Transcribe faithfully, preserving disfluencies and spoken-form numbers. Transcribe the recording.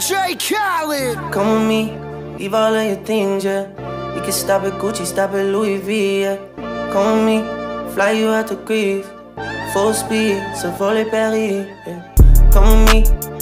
J Khaled. Come with me, leave all of your things, yeah. We can stop at Gucci, stop at Louis V, yeah. Come with me, fly you out to Greece. Full speed, Savole Paris, yeah. Come with me,